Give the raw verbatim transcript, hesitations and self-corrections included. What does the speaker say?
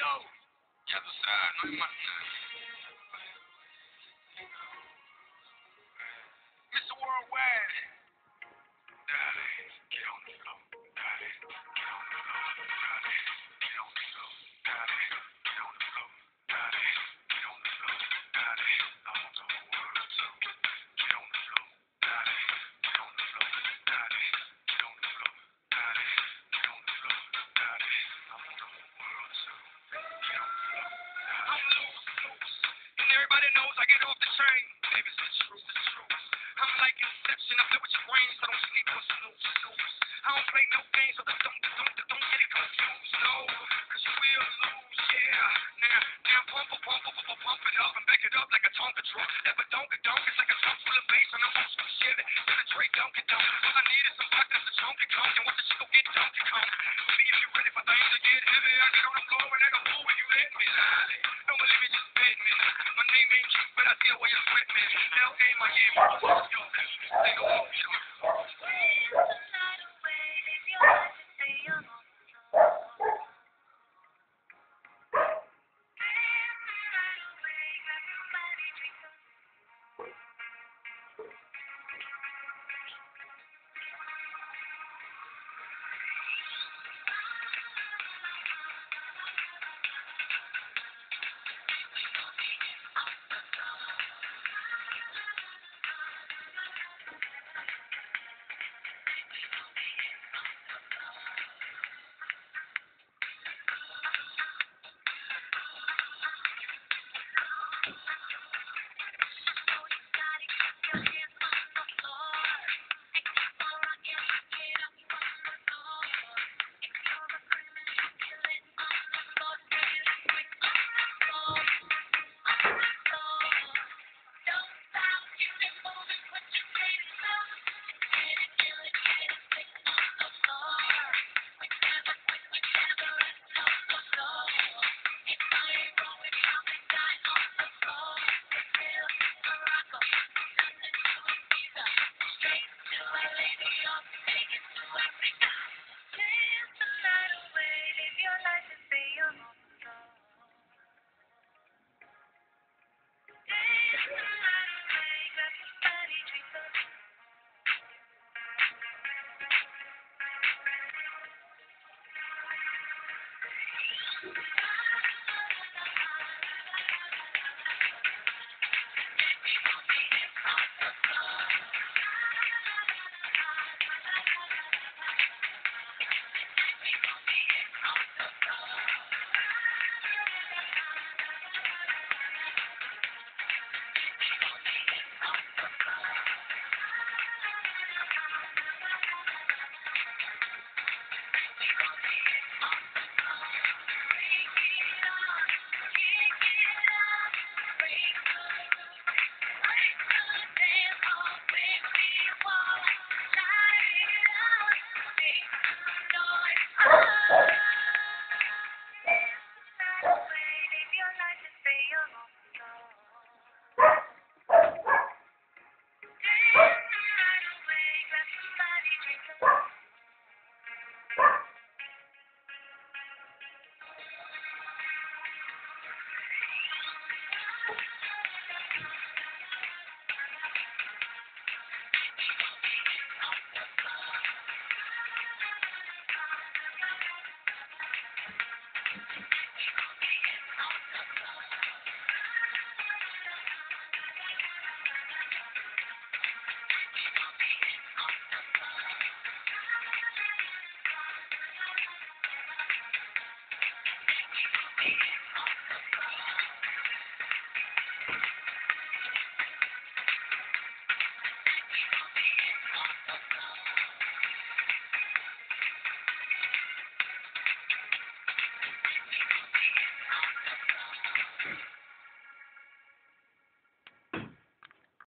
Yo, ya tú sabes, no hay más nada. mister Worldwide. Dale, get on the floor. Dale, get on the floor. Dale, get on the floor. Dale, get on the floor. Dale, get on the floor. Dale, I want the whole world to get on the floor. Dale, get on the floor. Dale, get on the floor. Dale, get on the floor. Dale, I want the whole world to get on the floor. I'm loose, loose, and everybody knows I get off the train. Baby, it's the truth, the truth. I'm like Inception, I play with your brain, so don't sleep or snooze, snooze. I don't play no games, so don't, don't, don't, don't get it confused, no. Cause you will lose, yeah. Now, now pump, pump, pump, pump, pump, pump it up and back it up like a Tonka truck. That but donka donk, it's like a trunk full of bass on a old school Chevy. To the Dre Donkey Donk. All I need is some block that's a chunky conk, and watch the shit go get Donkey Kong. See if you ready for things to get heavy. I get on the floor and I go, ooh, when you let me lie. Don't believe me, just bet me. My name ain't cheap, but I feel where you sweat me. L A, Miami, yo, they go, oh, yo. Straight to my lady.